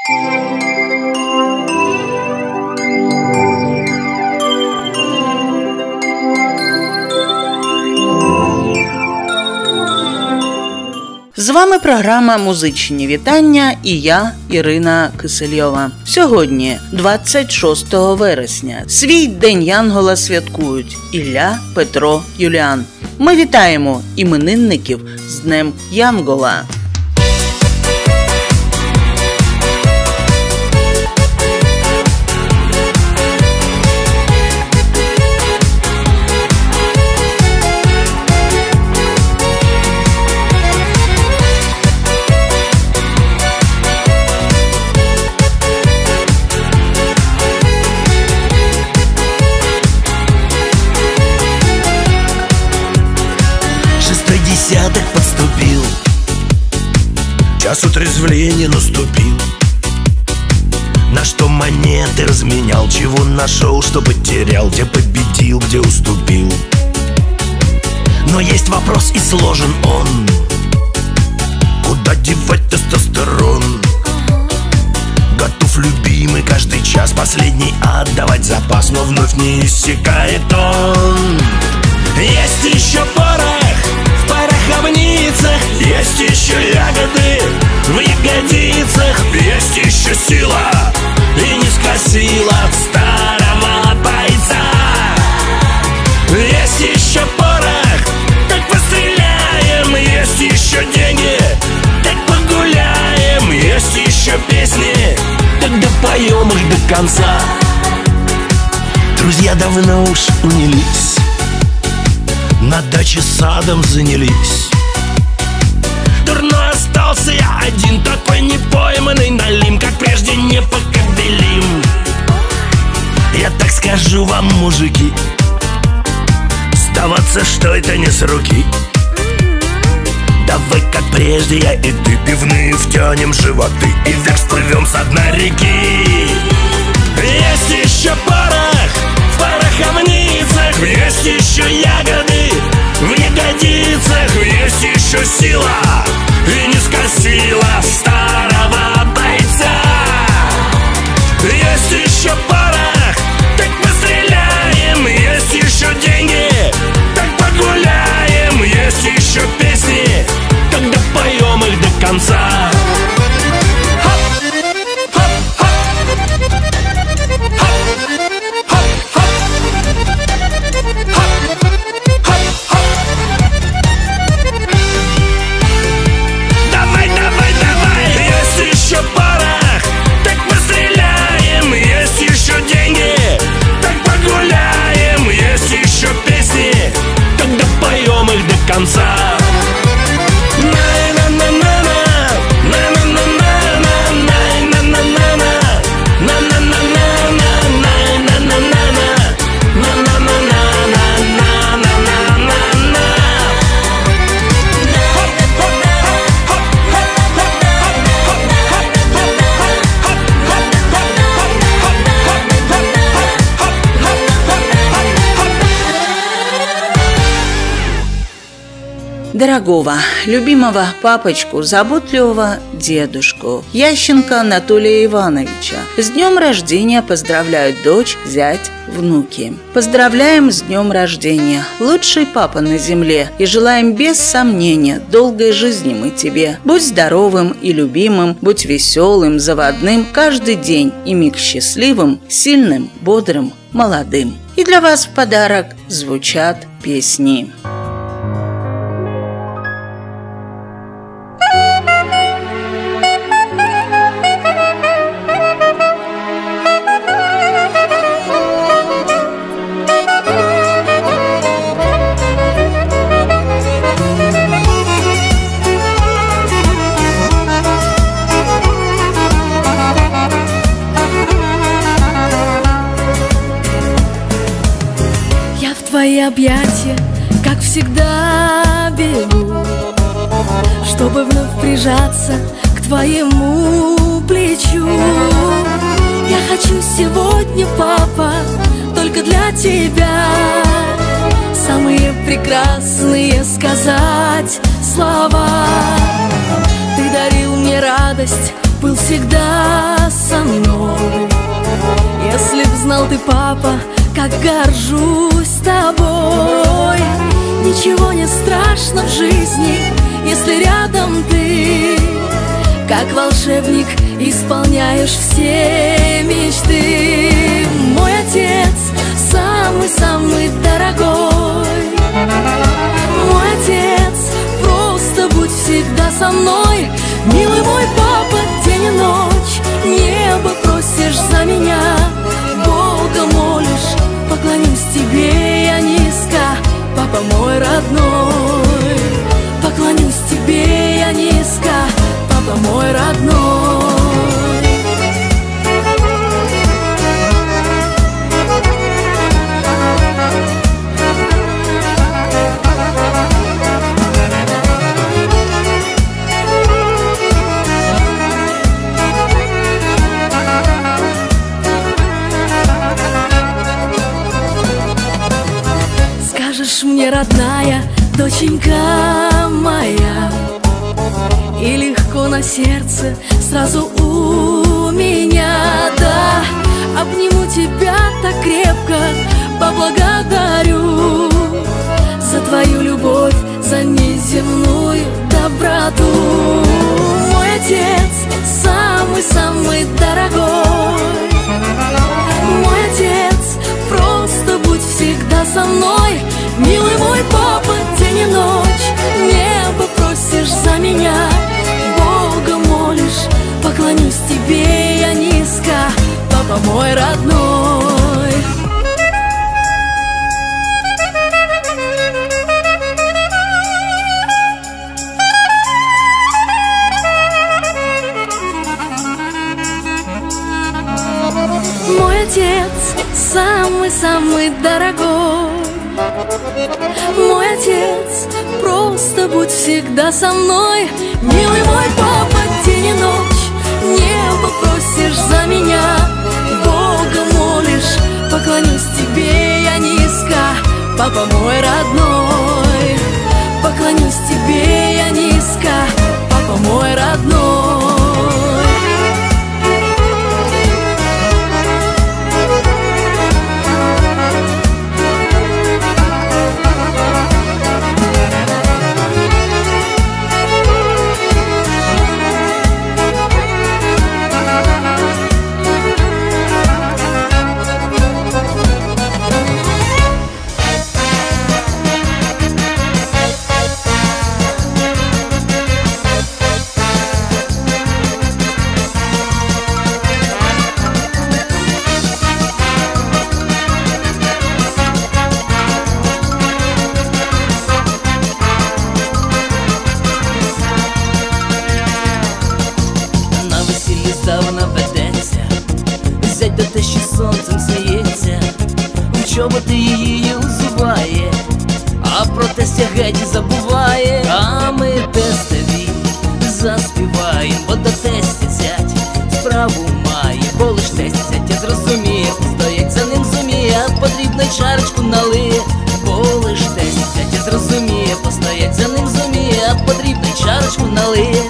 З вами програма «Музичні вітання» і я, Ірина Кисельова. Сьогодні, 26 вересня, свій День Янгола святкують Ілля, Петро, Юліан. Ми вітаємо іменинників з Днем Янгола. Десяток подступил, час утрезвления наступил. На что монеты разменял, чего нашел, что потерял, где победил, где уступил. Но есть вопрос и сложен он: куда девать тестостерон? Готов, любимый, каждый час последний отдавать запас, но вновь не иссякает он. Есть еще порох в пороховницах, есть еще ягоды в ягодицах, есть еще сила и низко сила от старого бойца. Есть еще порох, так постреляем, есть еще деньги, так погуляем, есть еще песни, так допоем их до конца. Друзья давно уж унялись, на даче садом занялись. Дурной остался я один, такой непойманный налим, как прежде непоколебим. Я так скажу вам, мужики, сдаваться, что это не с руки. Давай, как прежде, я и ты пивные втянем животы и вверх всплывем с дна реки. Есть еще порох в пороховницах, есть еще ягоды в ягодицах, есть еще сила и низко сила старого бойца. Есть еще порох, так постреляем, есть еще деньги, так погуляем, есть еще песни, тогда поем их до конца. Конца. Дорогого, любимого папочку, заботливого дедушку Ященко Анатолия Ивановича с днем рождения поздравляют дочь, зять, внуки. Поздравляем с днем рождения, лучший папа на земле, и желаем без сомнения долгой жизни мы тебе. Будь здоровым и любимым, будь веселым, заводным каждый день и миг счастливым, сильным, бодрым, молодым. И для вас в подарок звучат песни. Твои объятия, как всегда, бегу, чтобы вновь прижаться к твоему плечу. Я хочу сегодня, папа, только для тебя самые прекрасные сказать слова. Ты дарил мне радость, был всегда со мной. Если б знал ты, папа, как горжусь тобой. Ничего не страшно в жизни, если рядом ты. Как волшебник исполняешь все мечты. Мой отец самый-самый дорогой. Мой отец, просто будь всегда со мной. Милый мой папа, день и ночь небо просишь за меня. Бога молишь, поклонюсь тебе я низко, папа мой родной. Поклонюсь тебе я низко, папа мой родной. Скажешь мне, родная, доченька моя, и легко на сердце сразу у меня, да. Обниму тебя так крепко, поблагодарю за твою любовь, за неземную доброту. Мой отец самый-самый дорогой. Мой отец, просто будь всегда со мной. Милый мой папа, день и ночь небо просишь за меня. Бога молишь, поклонюсь тебе я низко, папа мой родной. Мой отец самый-самый дорогой. Мой отец, просто будь всегда со мной. Милый мой папа, день и ночь небо просишь за меня. Бога молишь, поклонюсь тебе я низко, папа мой родной. Поклонюсь тебе я низко, папа мой родной. Чоботи її узуває, а про тестя геть забуває. А ми тестові заспіваєм, бо до тестя зять справу має. Бо лиш тестя зятя зрозуміє, стоять за ним зуміє, а потрібно чарочку налиє. Бо лиш тестя зятя зрозуміє, постоять за ним зуміє, а потрібно чарочку налиє.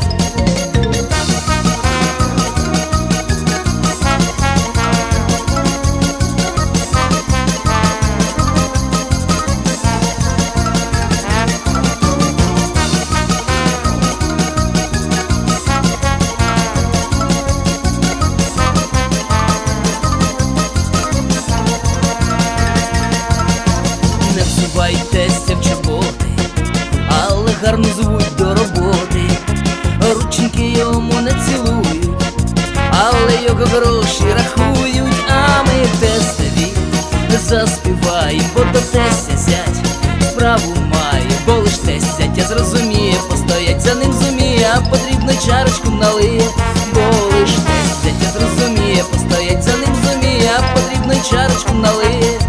Тестя в чоботи, але гарно звуть до роботи. Рученьки йому не цілують, але його гроші рахують. А ми тестові заспіваєм, бо до тестя зять справу має. Бо лиш тестя зятя зрозуміє, постоять за ним зуміє, а потрібно чарочку налиє. Бо лиш тестя зятя зрозуміє, постоять за ним зуміє, а потрібно чарочку налиє.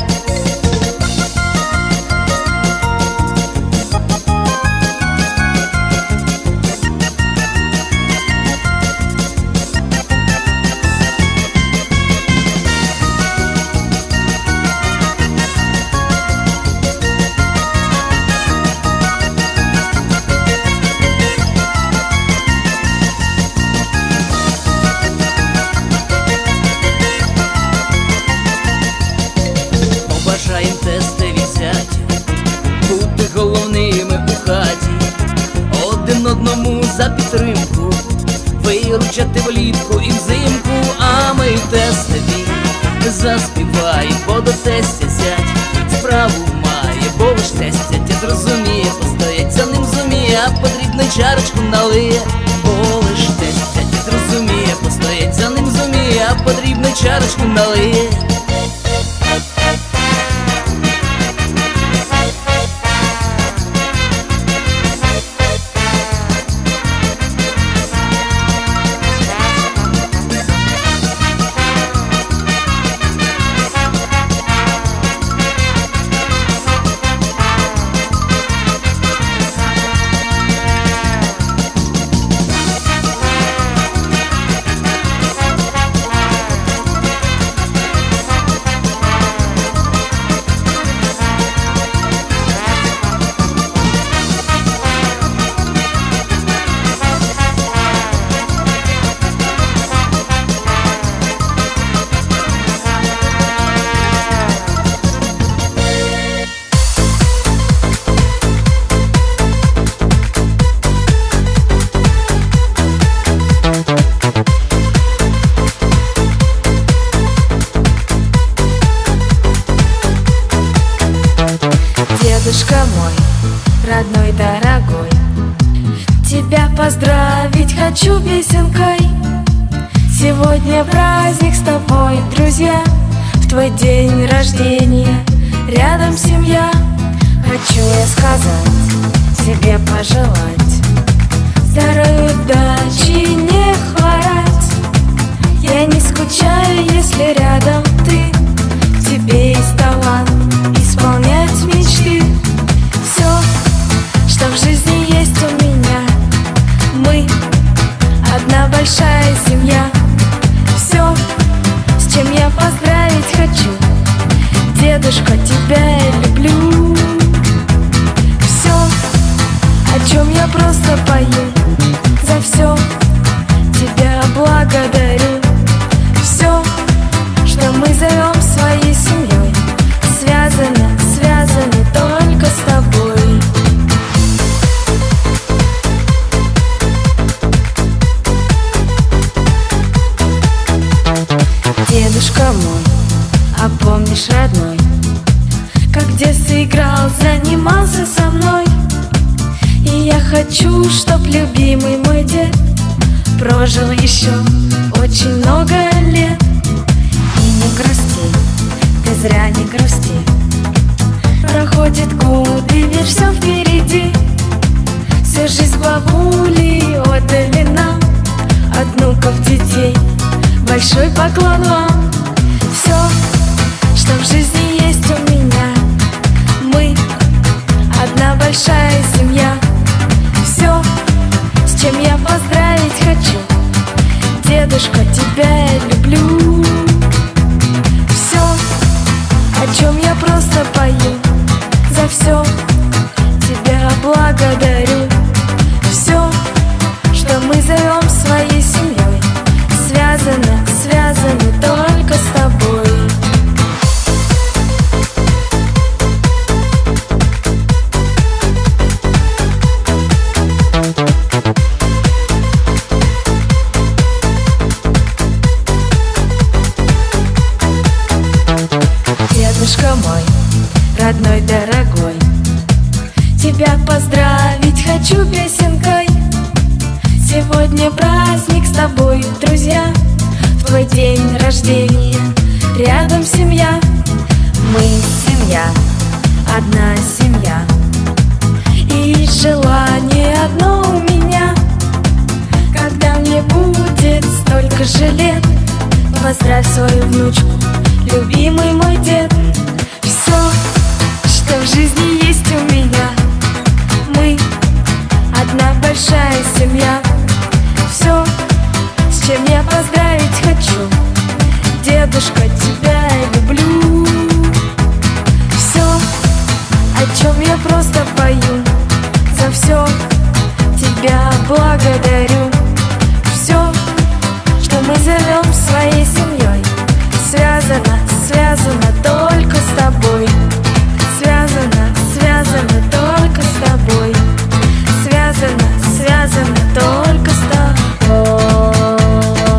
влітку і взимку, а ми тестові заспіваємо, бо до тестя зять справу має, бо ви ж тестя зрозуміє, постоять за ним зуміє, а потрібно чарочку налиє, бо лиш тестя зрозуміє, постоять за ним зуміє, а потрібно чарочку налиє. Дедушка мой, родной, дорогой, тебя поздравить хочу песенкой. Сегодня праздник с тобой, друзья, в твой день рождения рядом семья. Хочу я сказать, тебе пожелать здоровья, удачи, не хворать. Я не скучаю, если рядом ты, в тебе есть талант исполнять мечты. Все, что в жизни есть у меня, мы одна большая семья. Все, с чем я поздравить хочу, дедушка, тебя я люблю. Все, о чем я просто пою, за все тебя благодарю. Все, что мы зовем своей семьей, связано, связано только с тобой. Дедушка мой, а помнишь, родной, как в детстве играл, занимался со мной? И я хочу, чтоб любимый мой дед прожил еще очень много лет. И не грусти, ты зря не грусти, проходит год, и ведь все впереди. Всю жизнь бабули отдали нам, от внуков детей большой поклон вам. Все, что в жизни есть у меня, мы одна большая семья. Все, с чем я поздравить хочу, дедушка, тебя я люблю. Все, о чем я просто пою, за все тебя благодарю. Все, что мы зовем своей семьей, связано, связано только с тобой. Дедушка мой, родной, дорогой, тебя поздравить хочу песенкой. Сегодня праздник с тобой, друзья, в твой день рождения рядом семья. Мы семья, одна семья, и желание одно у меня. Когда мне будет столько же лет, поздравь свою внучку, любимый мой дед. Все, что в жизни есть у меня, мы одна большая семья. Все, с чем я поздравить хочу, дедушка, тебя я люблю. Все, о чем я просто пою, за все тебя благодарю. Все, что мы зовем своей семьей, связано, связано только с тобой. Связано, связано только с тобой. Связано, связано только с тобой.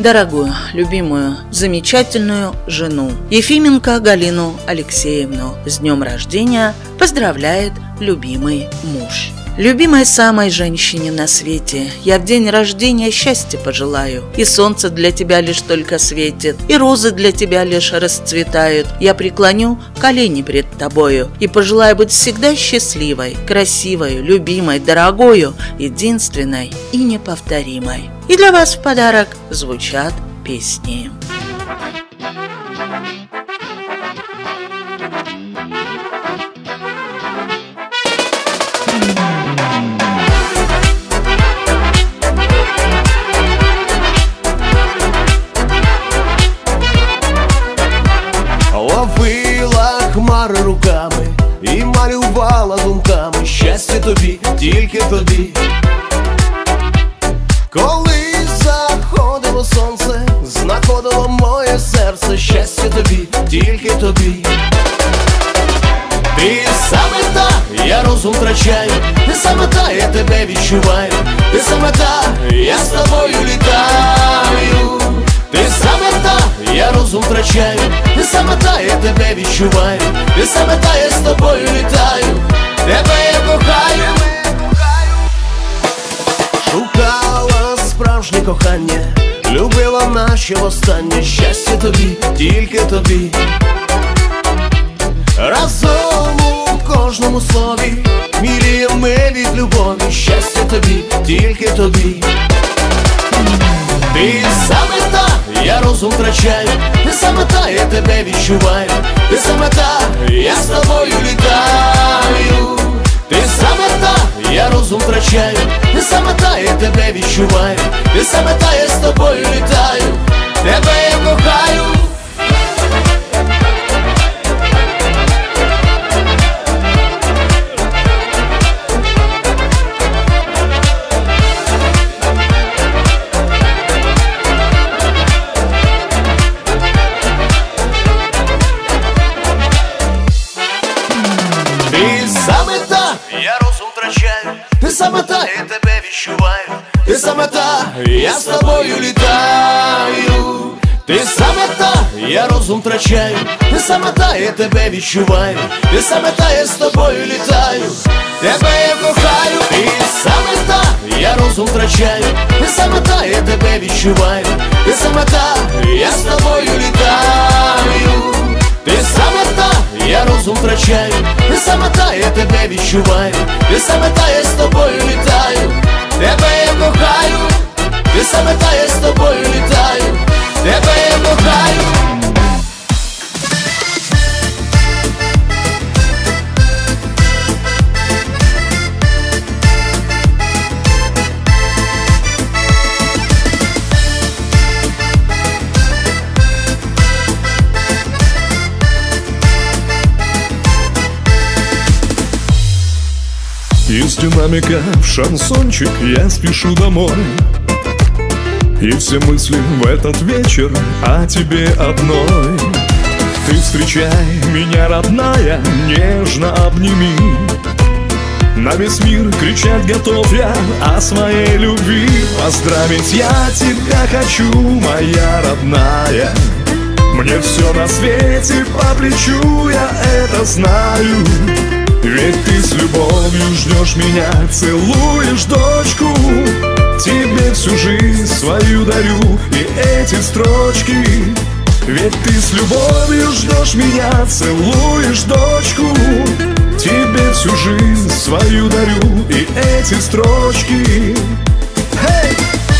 дорогую, любимую, замечательную жену Ефименко Галину Алексеевну. С днем рождения поздравляет любимый муж. Любимой самой женщине на свете, я в день рождения счастья пожелаю. И солнце для тебя лишь только светит, и розы для тебя лишь расцветают. Я преклоню колени пред тобою и пожелаю быть всегда счастливой, красивой, любимой, дорогою, единственной и неповторимой. И для вас в подарок звучат песни. Ловила хмари руками і малювала думками. Щастя тобі, тільки тобі. Коли заходило сонце, знаходило моє серце. Щастя тобі, тільки тобі. Ти саме та, я розум втрачаю. Ти саме та, я тебе відчуваю. Ти саме та, я з тобою літаю. Ти саме та, я розум втрачаю. Ти саме та, я тебе відчуваю. Ти саме та, я з тобою літаю. Тебе я кохаю. Шукала справжнє кохання, любила наче востаннє. Щастя тобі, тільки тобі. Разом у кожному слові мріємо від любові. Щастя тобі, тільки тобі. Ти саме та, я розум втрачаю. Ти саме та, я тебе відчуваю. Ти саме та, я з тобою літаю. Ти саме та, я розум втрачаю. Ти саме та, я тебе відчуваю. Ти саме та, я з тобою літаю. Тебе я кохаю. Ти саме та, я тебе відчуваю. Ти саме та, я з тобою літаю. Ти саме та, я розум втрачаю. Ти саме та, я тебе відчуваю. Ти саме та, я з тобою літаю. Тебе я кохаю. Ти саме та, я розум втрачаю. Ти саме та, я тебе відчуваю. Ти саме та, я з тобою літаю. Ти саме та, я розум втрачаю. Ти саме та, я тебе відчуваю. Ти саме та, я з тобою літаю. Тебе я кохаю. Ти саме та, я з тобою літаю. Тебе я кохаю. Из динамика в шансончик я спешу домой. И все мысли в этот вечер о тебе одной. Ты встречай меня, родная, нежно обними. На весь мир кричать готов я о своей любви. Поздравить я тебя хочу, моя родная. Мне все на свете по плечу, я это знаю. Ведь ты с любовью ждешь меня, целуешь дочку. Тебе всю жизнь свою дарю и эти строчки. Ведь ты с любовью ждешь меня, целуешь дочку. Тебе всю жизнь свою дарю и эти строчки. Hey!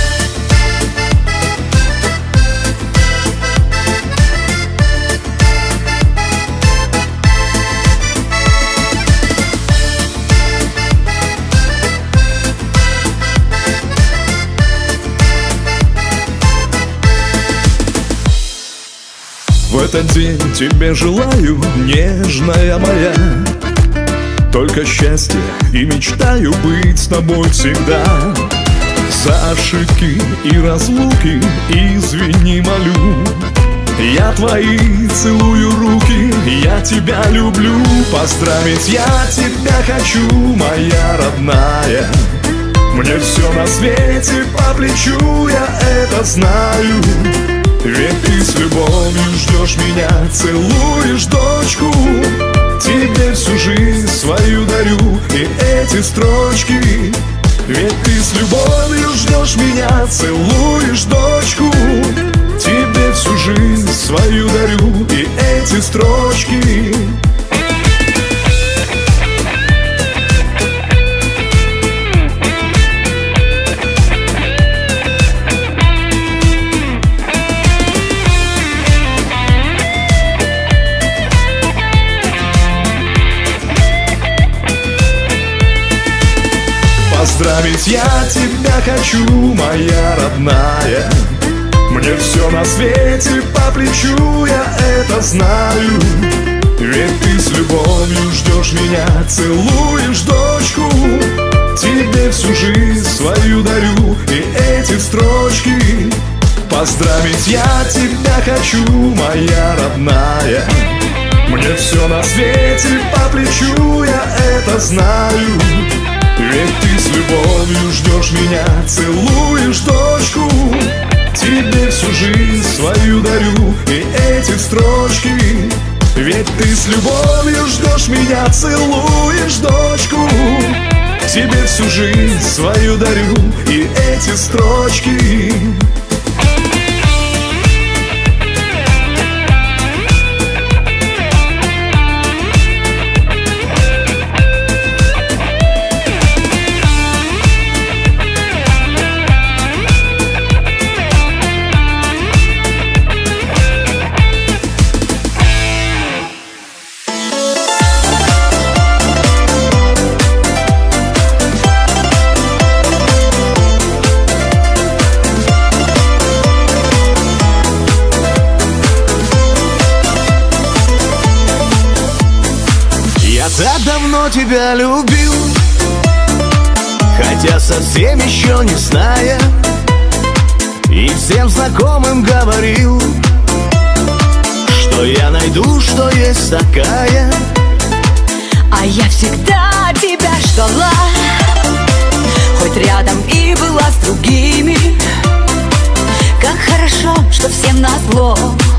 В этот день тебе желаю, нежная моя, только счастья и мечтаю быть с тобой всегда. За ошибки и разлуки извини, молю. Я твои целую руки, я тебя люблю. Поздравить я тебя хочу, моя родная. Мне все на свете по плечу, я это знаю. Ведь ты с любовью ждешь меня, целуешь дочку. Тебе всю жизнь свою дарю и эти строчки. Ведь ты с любовью ждешь меня, целуешь дочку. Тебе всю жизнь свою дарю и эти строчки. Поздравить я тебя хочу, моя родная. Мне все на свете по плечу, я это знаю. Ведь ты с любовью ждешь меня, целуешь дочку. Тебе всю жизнь свою дарю и эти строчки. Поздравить я тебя хочу, моя родная. Мне все на свете по плечу, я это знаю. Ведь ты с любовью ждешь меня, целуешь дочку. Тебе всю жизнь свою дарю и эти строчки. Ведь ты с любовью ждешь меня, целуешь дочку. Тебе всю жизнь свою дарю и эти строчки. Так давно тебя любил, хотя совсем еще не зная, и всем знакомым говорил, что я найду, что есть такая. А я всегда тебя ждала, хоть рядом и была с другими. Как хорошо, что всем назло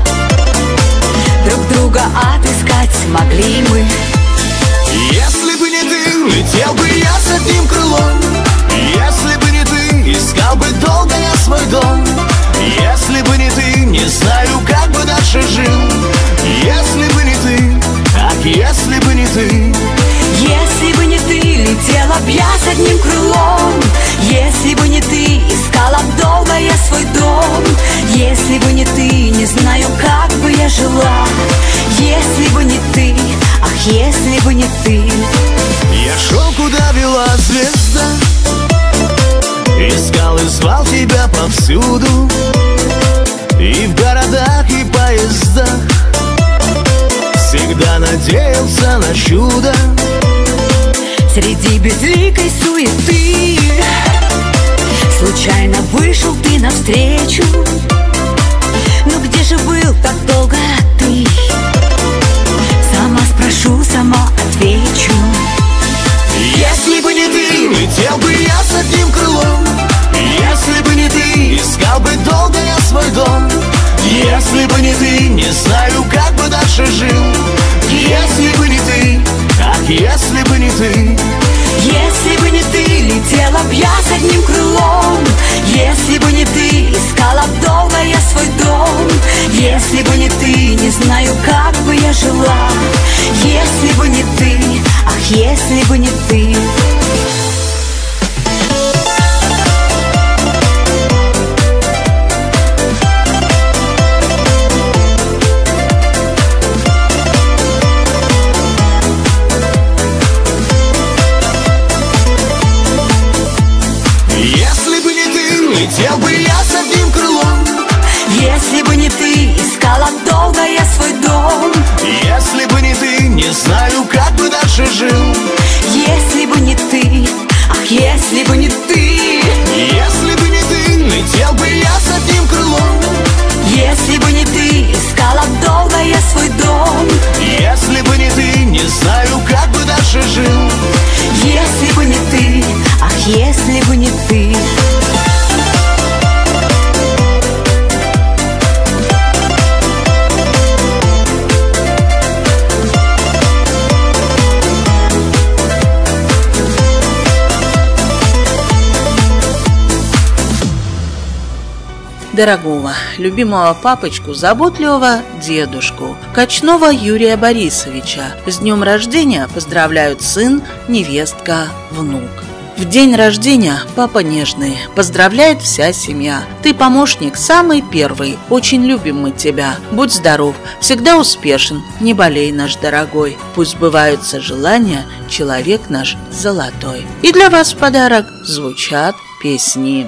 друг друга отыскать смогли мы. Если бы не ты, летел бы я с одним крылом. Если бы не ты, искал бы долго я свой дом. Если бы не ты, не знаю, как бы дальше жил. Если бы не ты, ах, если бы не ты. Если бы не ты, летела б я с одним крылом. Если бы не ты, искала б долго я свой дом. Если бы не ты, не знаю, как бы я жила. Если бы не ты, ах, если бы не ты. Я шел, куда вела звезда, искал и звал тебя повсюду, и в городах, и поездах. Всегда надеялся на чудо среди безликой суеты. Случайно вышел ты навстречу. Ну где же был так долго ты? Сама спрошу, сама отвечу. Если бы не ты, летел бы я с одним крылом. Если бы не ты, искал бы долго я свой дом. Если бы не ты, не знаю, как бы дальше жил. Если бы не ты, ах, если бы не ты. Если бы не ты, летела б я с одним крылом. Если бы не ты, искала б долго я свой дом. Если бы не ты, не знаю, как бы я жила. Если бы не ты, ах, если бы не ты. Летел бы я с одним крылом. Если бы не ты, искала долго я свой дом. Если бы не ты, не знаю, как бы дальше жил. Если бы не ты, ах, если бы не ты. Если бы не ты, летел бы я с одним крылом. Если бы не ты, искала долго я свой дом. Если бы не ты, не знаю, как бы дальше жил. Если бы не ты, ах, если бы не ты. Дорогого, любимого папочку, заботливого дедушку Качнова Юрия Борисовича с днем рождения поздравляют сын, невестка, внук. В день рождения, папа нежный, поздравляет вся семья. Ты помощник самый первый, очень любим мы тебя. Будь здоров, всегда успешен, не болей, наш дорогой. Пусть сбываются желания, человек наш золотой. И для вас в подарок звучат песни.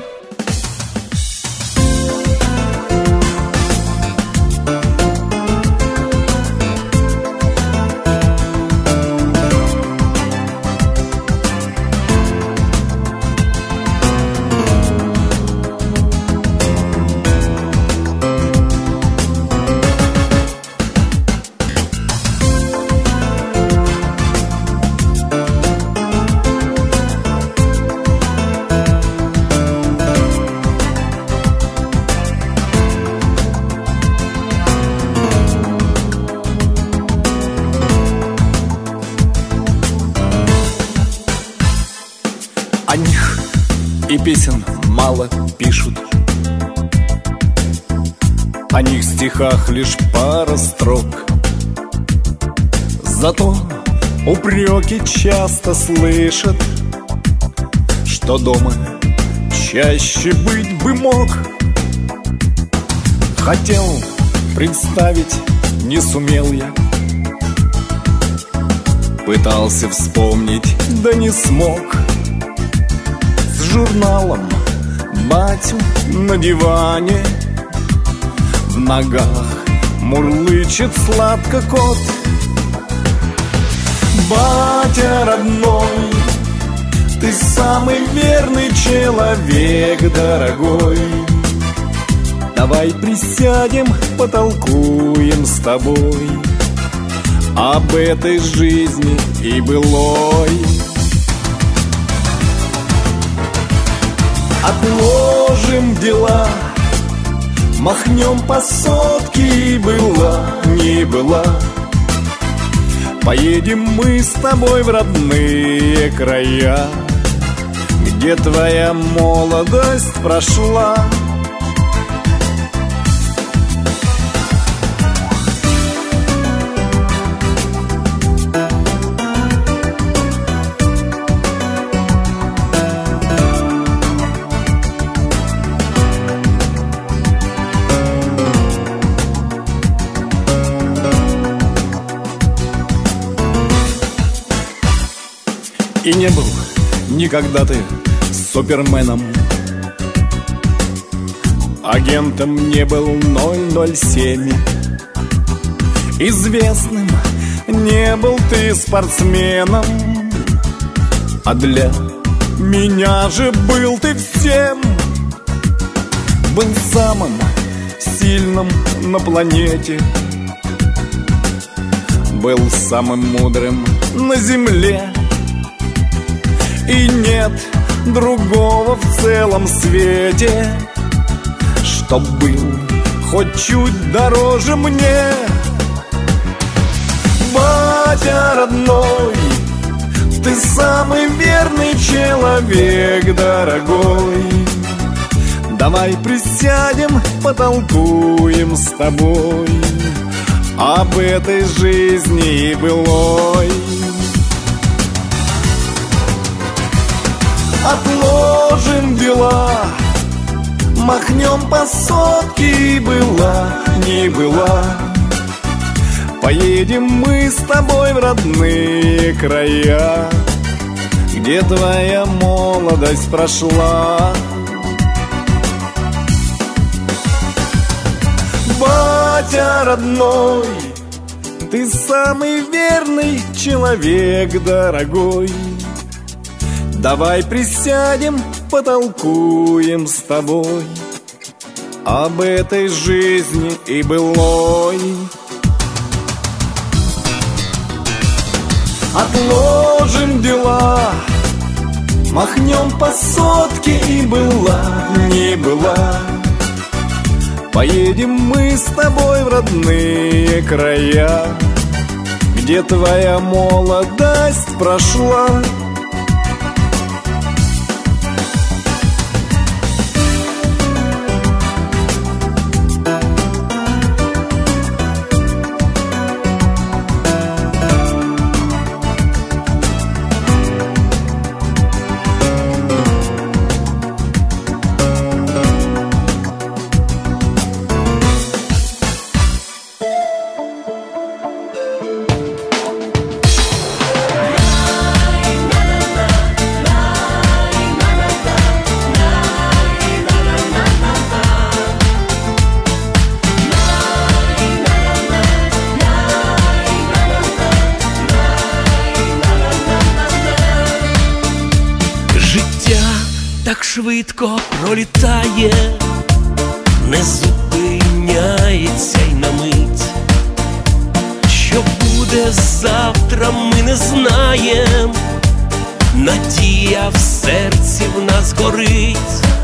О них и песен мало пишут, о них в стихах лишь пара строк. Зато упреки часто слышат, что дома чаще быть бы мог. Хотел представить, не сумел я, пытался вспомнить, да не смог. С журналом батю на диване, в ногах мурлычет сладко кот. Батя родной, ты самый верный человек, дорогой. Давай присядем, потолкуем с тобой об этой жизни и былой. Отложим дела, махнем по сотке, и была, не была. Поедем мы с тобой в родные края, где твоя молодость прошла. И не был никогда ты суперменом, агентом не был 007, известным не был ты спортсменом, а для меня же был ты всем. Был самым сильным на планете, был самым мудрым на земле. И нет другого в целом свете, чтоб был хоть чуть дороже мне. Батя родной, ты самый верный человек, дорогой. Давай присядем, потолкуем с тобой об этой жизни и былой. Отложим дела, махнем по сотке, и была, не была. Поедем мы с тобой в родные края, где твоя молодость прошла. Батя родной, ты самый верный человек, дорогой. Давай присядем, потолкуем с тобой об этой жизни и былой. Отложим дела, махнем по сотке, и была, не была. Поедем мы с тобой в родные края, где твоя молодость прошла. так швидко пролітає, не зупиняється й на мить. Що буде завтра, ми не знаєм, надія в серці в нас горить.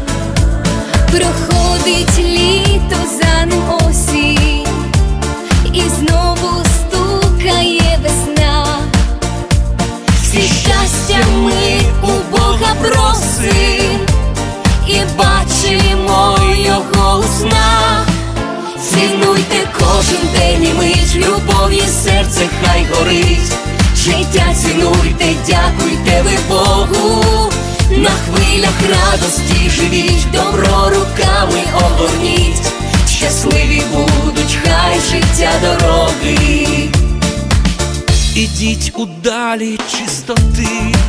Проходить літо, за ним осінь, і знову стукає весна. Всі щастя ми у Бога просим, і бачимо його у снах. Цінуйте кожен день і мить, любов'ю серце хай горить. Життя цінуйте, дякуйте ви Богу, на хвилях радості живіть, добро руками огорніть. Щасливі будуть хай життя дороги. Ідіть у далі чистоти,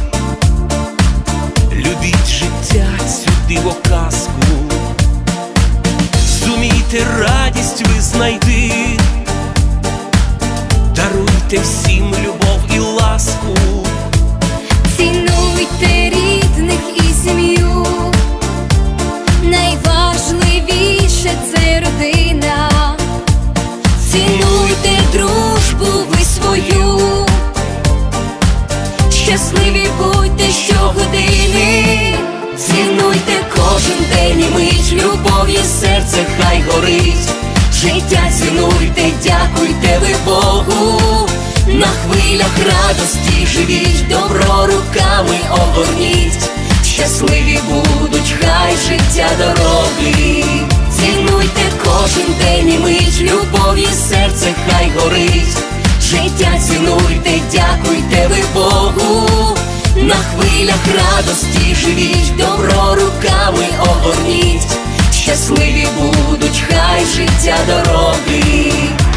любіть життя цю дивоказку. Зумійте радість ви знайти, даруйте всім любов і ласку. Цінуйте рідних і сім'ю, найважливіше це родина. Цінуйте дружбу ви свою, щасливі будьте щогодини. Цінуйте кожен день і мить, любов'ю серце хай горить. Життя цінуйте, дякуйте ви Богу, на хвилях радості живіть, добро руками огорніть. Щасливі будуть хай життя дороги. Цінуйте кожен день і мить, любов'ю серце хай горить. Життя цінуйте, дякуйте ви Богу, на хвилях радості живіть, добро руками огорніть. Щасливі будуть хай життя дороги.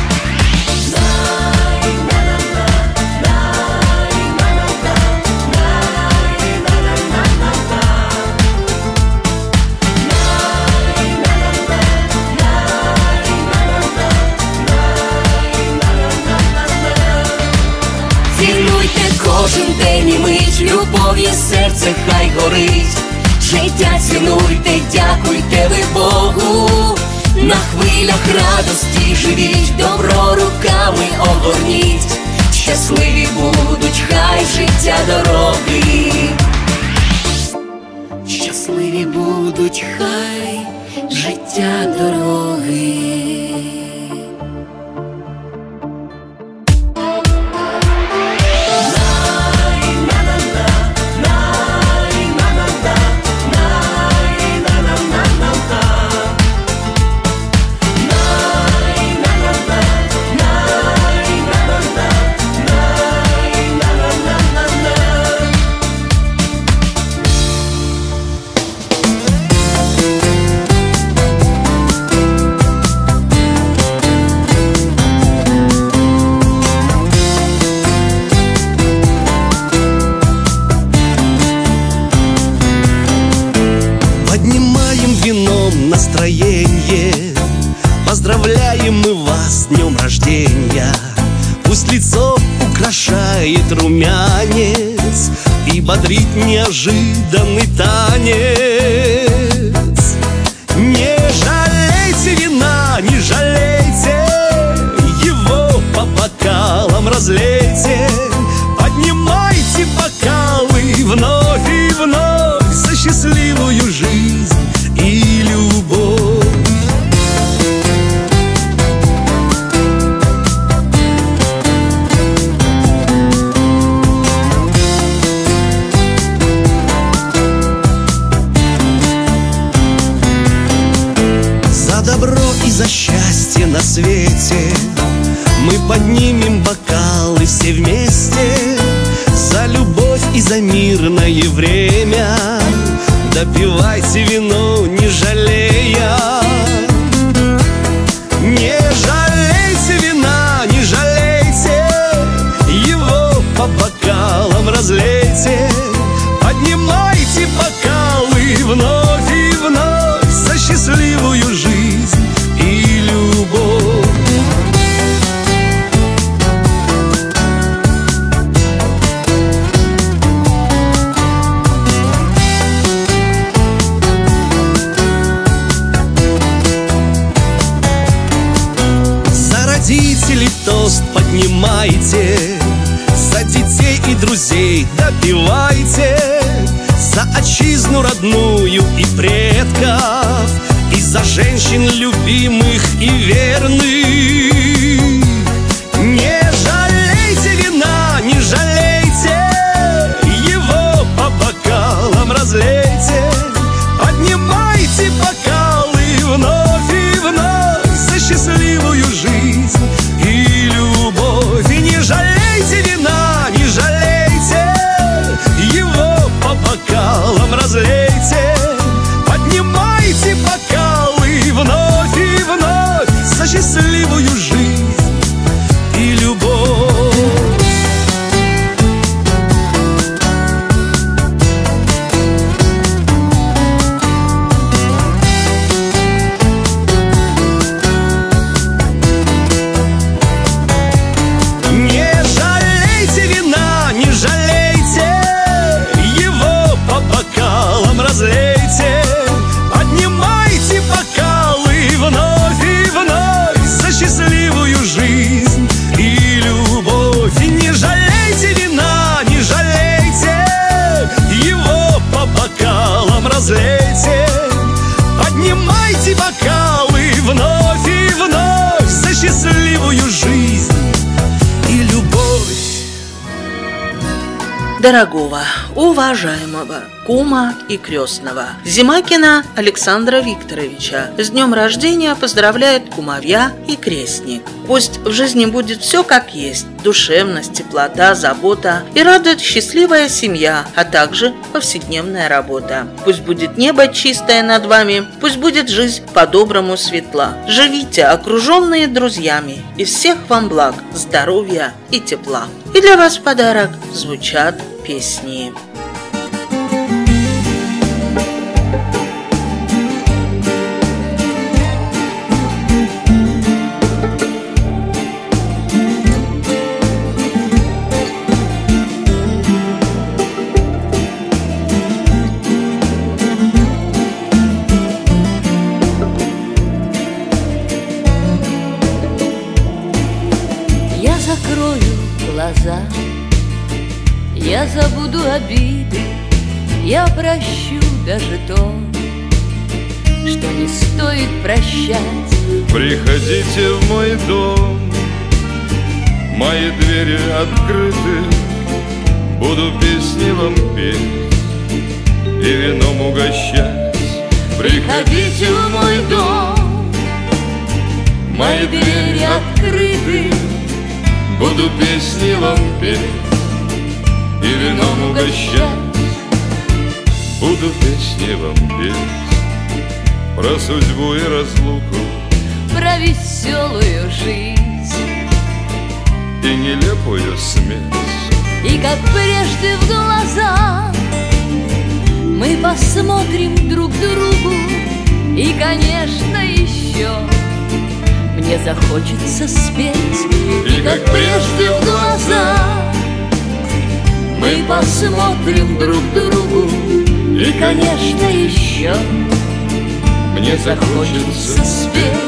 Цінуйте кожен день і мить, любов'ю серце хай горить. Життя цінуйте, дякуйте ви Богу, на хвилях радості живіть, добро руками огорніть. Щасливі будуть хай життя дороги. Щасливі будуть хай життя дороги. Настроение, поздравляем мы вас с днем рождения. Пусть лицо украшает румянец и бодрит неожиданный танец. Не жалейте вина, не жалейте, его по бокалам разлейте. Поднимайте бокалы вновь и вновь за счастливую жизнь и любовь. За добро и за счастье на свете мы поднимем бокалы все вместе. За любовь и за мирное время допивайте вино, не жалея. Не жалейте вина, не жалейте, его по бокалам разлейте. Поднимайте бокалы вновь и вновь за счастливую жизнь и любовь. пейте, допивайте за отчизну родную и предков, и за женщин любимых и верных. Не жалейте вина, не жалейте, его по бокалам разлейте. Поднимайте бокалы вновь и вновь за счастливую жизнь и любовь. И не жалейте вина, не жалейте, его по бокалам разлейте. Поднимайте бокалы вновь и вновь за счастливую жизнь и любовь. Разлейте, поднимайте бокалы вновь и вновь за счастливую жизнь и любовь. И не жалейте вина, не жалейте, его по бокалам разлейте. Поднимайте бокалы вновь и вновь за счастливую жизнь и любовь. Дорогого, уважаемого кума и крестного Зимакина Александра Викторовича с днем рождения поздравляет кумовья и крестник. Пусть в жизни будет все как есть: душевность, теплота, забота и радует счастливая семья, а также повседневная работа. Пусть будет небо чистое над вами, пусть будет жизнь по-доброму светла. Живите, окруженные друзьями, и всех вам благ, здоровья и тепла. И для вас в подарок звучат песни. Я закрою глаза, я забуду обиды, я прощу даже то, что не стоит прощать. Приходите в мой дом, мои двери открыты, буду песни вам петь и вином угощать. Приходите в мой дом, мои двери открыты, буду песни вам петь и вином угощать. Буду песни вам петь про судьбу и разлуку, про веселую жизнь и нелепую смерть. И как прежде в глаза мы посмотрим друг другу, и, конечно, еще мне захочется спеть. И как прежде в глаза мы посмотрим друг другу, и, конечно, еще мне захочется спеть.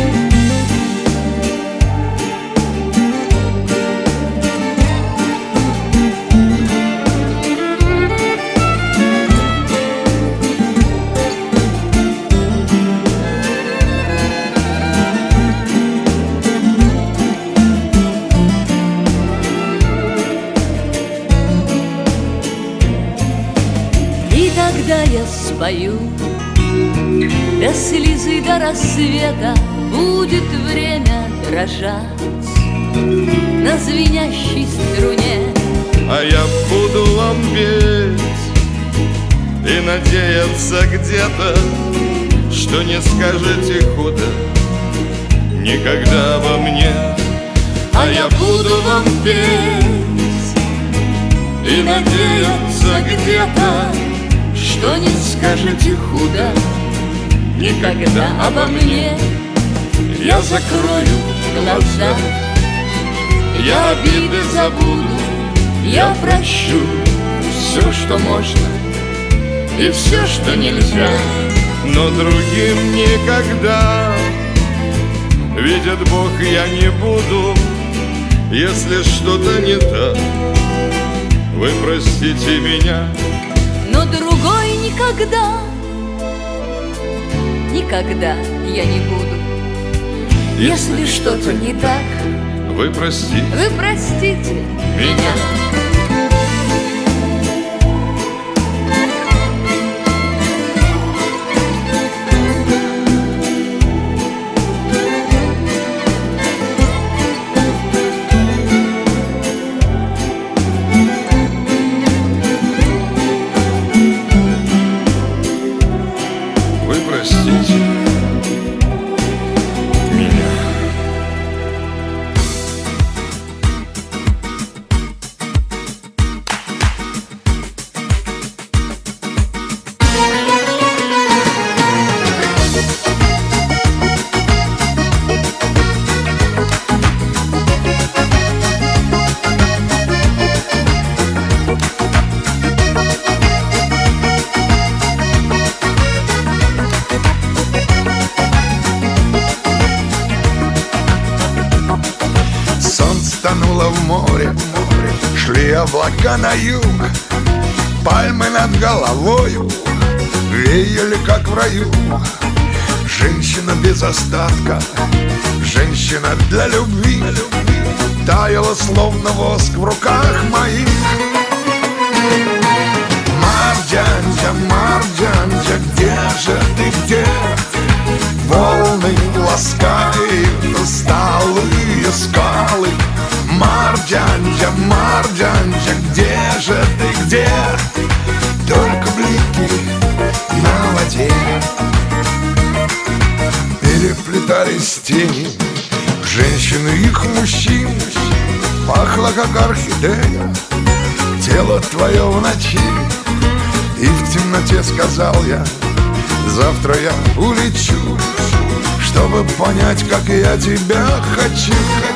Когда я спою, до слезы, до рассвета будет время дрожать на звенящей струне. А я буду вам петь и надеяться где-то, что не скажете худо никогда обо мне. А я буду вам петь и надеяться где-то, что не скажете худо никогда обо мне. Я закрою глаза, я обиды забуду, я прощу все, что можно, и все, что нельзя. Но другим никогда, видит Бог, я не буду, если что-то не так. вы простите меня. Но другой никогда, никогда я не буду. Если что-то не так, вы простите меня. Тонуло в море, шли облака на юг, пальмы над головою веяли, как в раю. Женщина без остатка, женщина для любви, таяла, словно воск в руках моих. Марджанджа, Марджанджа, где же ты, где? Волны ласкают усталые скалы. Марджанджа, Марджанджа, где же ты, где? Только блики на воде. Переплетались тени женщин и их мужчин. Пахло, как орхидея, тело твое в ночи. И в темноте сказал я: завтра я улечу, чтобы понять, как я тебя хочу.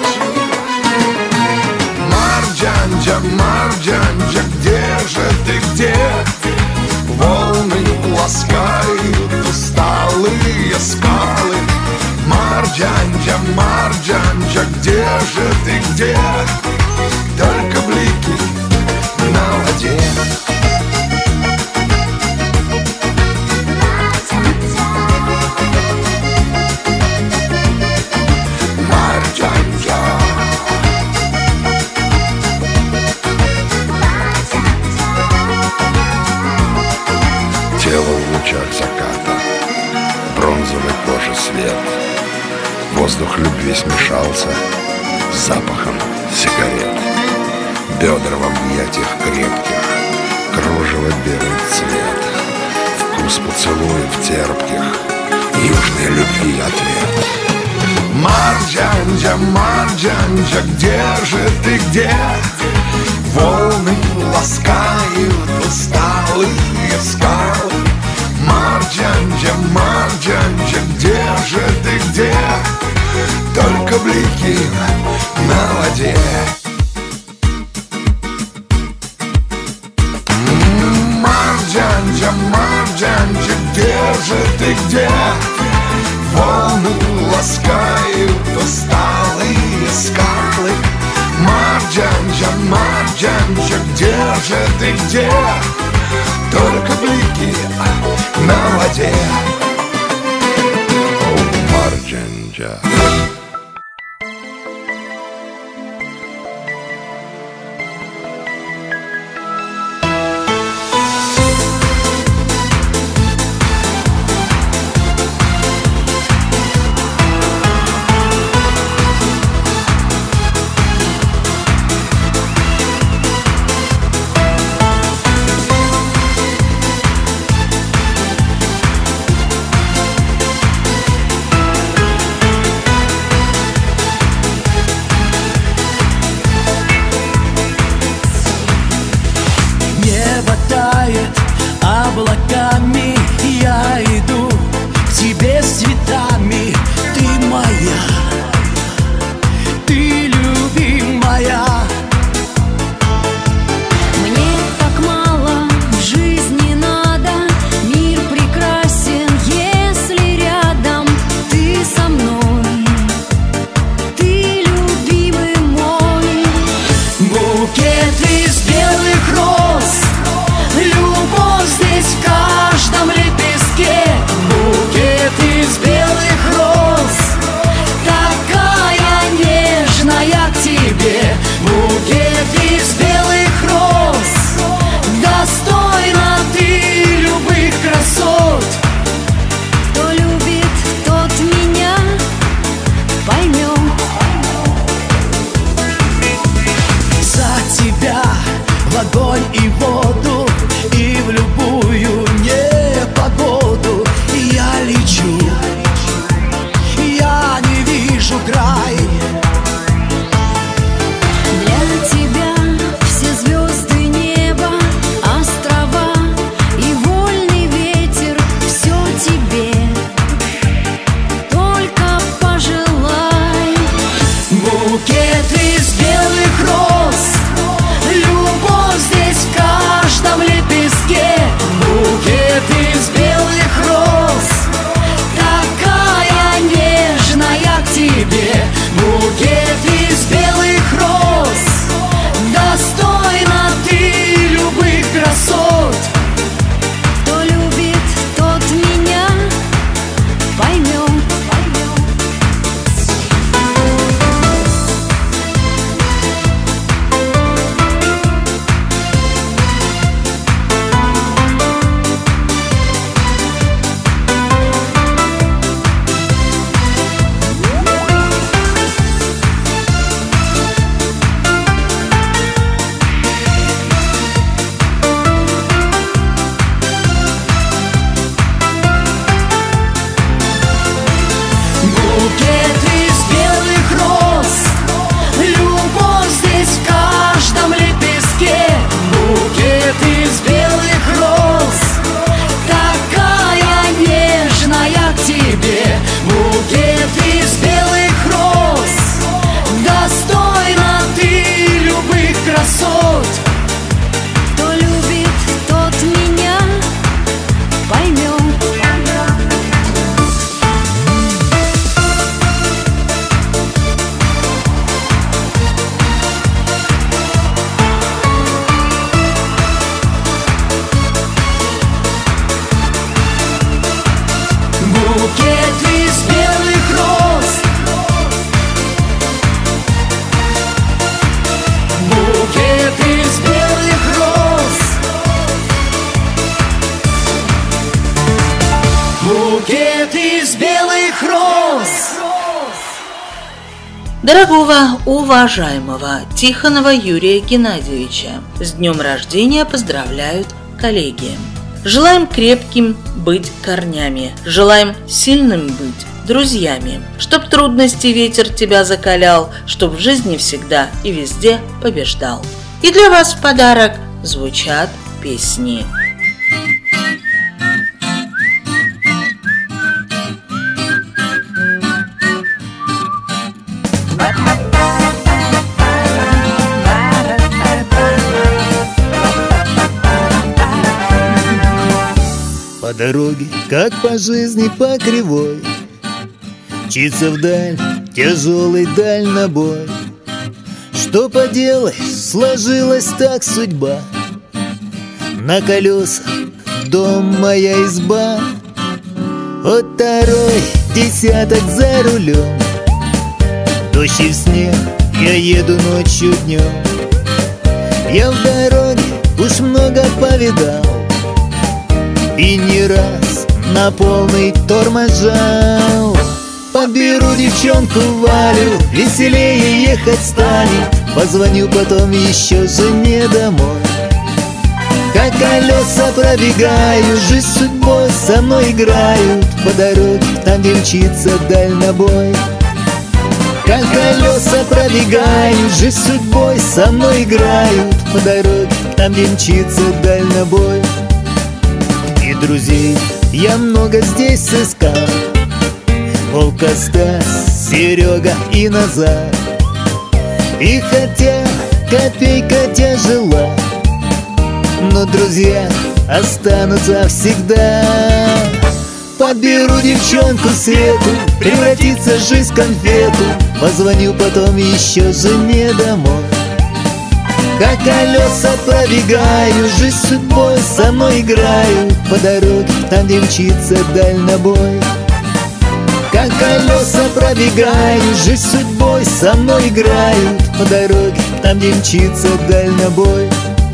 Марджанджа, Марджанджа, где же ты, где? Волны ласкают усталые скалы. Марджанджа, Марджанджа, где же ты, где? Только блики на воде. Тело в лучах заката, бронзовой кожи свет. Воздух любви смешался с запахом сигарет. Бедра в объятиях крепких, кружево белый цвет. Вкус поцелуев терпких, южной любви ответ. Марджанджа, Марджанджа, где же ты, где? Волны ласкают усталые скалы. Марджанджа, Марджанджа, где же ты, где? Только блики на воде. Марджанджа, Марджанджа, где же ты, где? Волны ласкают усталые скалы. Марджанджа, Марджанджа, где же ты, где? Только блики на воде. О, Марджанджа. букет из белых роз. Дорогого, уважаемого Тихонова Юрия Геннадьевича с днем рождения поздравляют коллеги. Желаем крепким быть корнями, желаем сильным быть друзьями, чтоб трудности ветер тебя закалял, чтоб в жизни всегда и везде побеждал. И для вас в подарок звучат песни. По дороге, как по жизни, по кривой, мчится вдаль тяжелый дальнобой. Что поделаешь, сложилась так судьба. На колесах дом моя изба, вот второй десяток за рулем. Дождь и в снег, я еду ночью днем. Я в дороге уж много повидал и не раз на полный тормозжал. Подберу девчонку Валю, веселее ехать станет. Позвоню потом еще жене домой. Как колеса пробегаю, жизнь с судьбой со мной играют. По дороге, там где мчится дальнобой. Как колеса пробегаю, жизнь с судьбой со мной играют. По дороге, там где мчится дальнобой. И друзей я много здесь сыскал: Вовка, Стас, Серега и Назар. И хотя копейка тяжела, но друзья останутся всегда. Подберу девчонку Свету, превратится жизнь в конфету. Позвоню потом еще жене домой. Как колеса пробегаю, жизнь с судьбой со мной играют. По дороге, там где мчится дальнобой. Как колеса пробегаю, жизнь с судьбой со мной играют. По дороге, там где мчится дальнобой.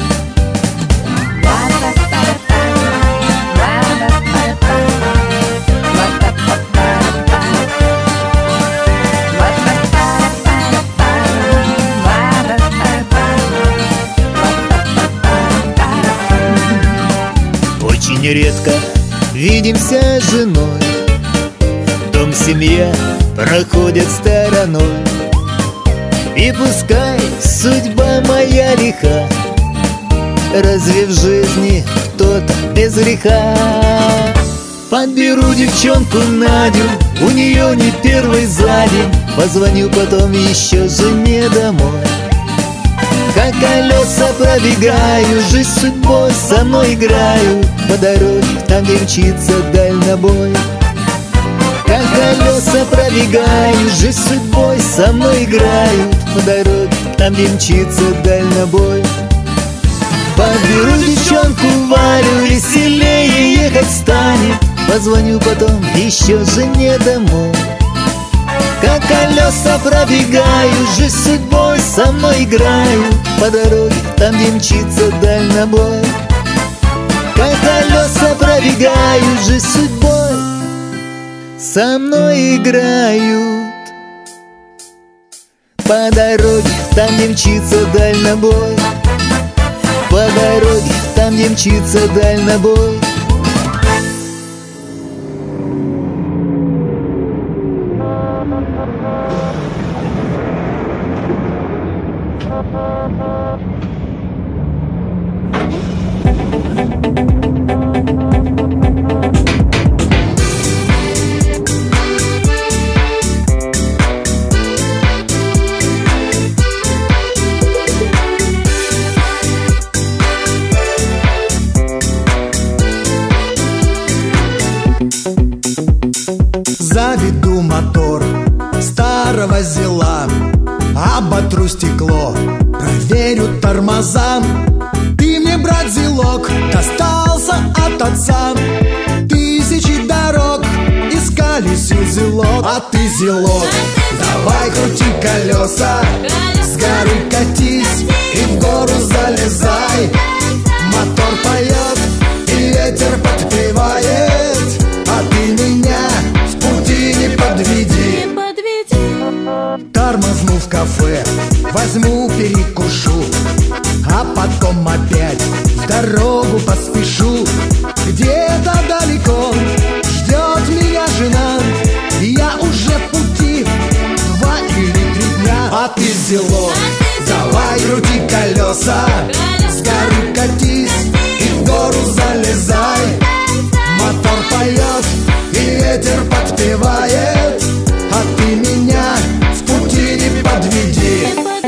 Очень редко видимся с женой, дом, семья проходят стороной. И пускай судьба моя лиха, разве в жизни кто-то без греха? Подберу девчонку Надю, у нее не первый за день. Позвоню потом еще жене домой. Как колеса пробегаю, жизнь с судьбой со мной играют. По дороге, там где мчится дальнобой. Как колеса пробегаю, жизнь с судьбой со мной играют. По дороге, там где мчится дальнобой. Подберу девчонку Валю, веселее ехать станет. Позвоню потом еще жене домой. Как колеса пробегаю, жизнь с судьбой со мной играют. По дороге, там где мчится дальнобой. Как колеса пробегаю, жизнь с судьбой со мной играют. По дороге, там где мчится дальнобой. По дороге, там где мчится дальнобой. Заведу мотор старого зела, оботру стекло, проверю тормоза. Ты мне, брат, зелок, достался от отца. Тысячи дорог искали зелок, а ты зелок. Давай крути колеса, с горы катись и в гору залезай. Мотор поет и ветер подпевает, а ты меня в кафе, возьму перекушу, а потом опять в дорогу поспешу. Где-то далеко ждет меня жена, и я уже в пути 2 или 3 дня. А ты, зело, давай крути колеса, с горы катись и в гору залезай. Мотор поет и ветер подпевает, а ты меня в пути не подведи.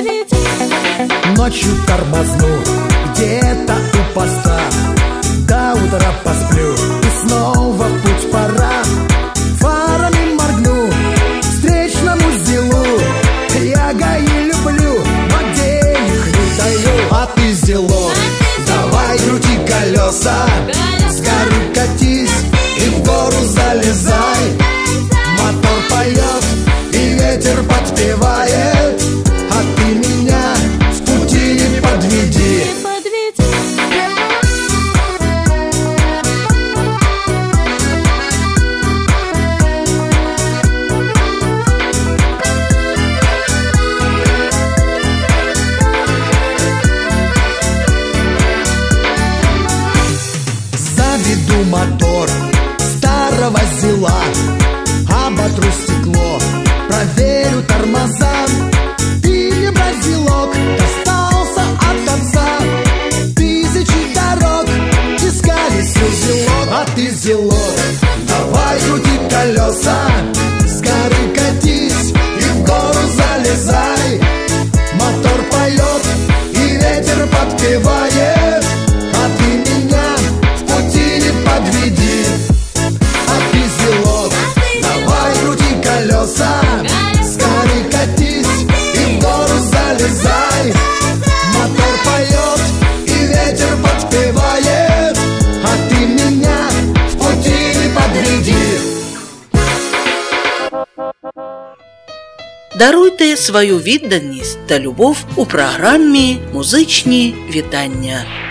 Ночью тормозну где-то у поста, до утра посплю и снова в путь пора. Фарами моргну встречному зелу, я ГАИ люблю, но денег не даю. А ты, зело, давай крути колеса, с горы катись и в гору залезай. Мотор поет и ветер подпевает, а ты меня в пути не подведи. Заведу мотор старого зела, оботру стекло, проверю тормоза. Ты мне, бразилок, достался от отца, 1000 дорог искали зелок. А ты, зелок, давай крути колеса, с горы катись и в гору залезай. Мотор поет и ветер подпевает, а ты меня в пути не подведи. А ты, зелок, давай крути колеса, с горы катись и в гору залезай. Мотор поет и ветер подпевает, а ты меня в пути не подведи. Даруйте свою відданість та любов у програмі «Музичні вітання».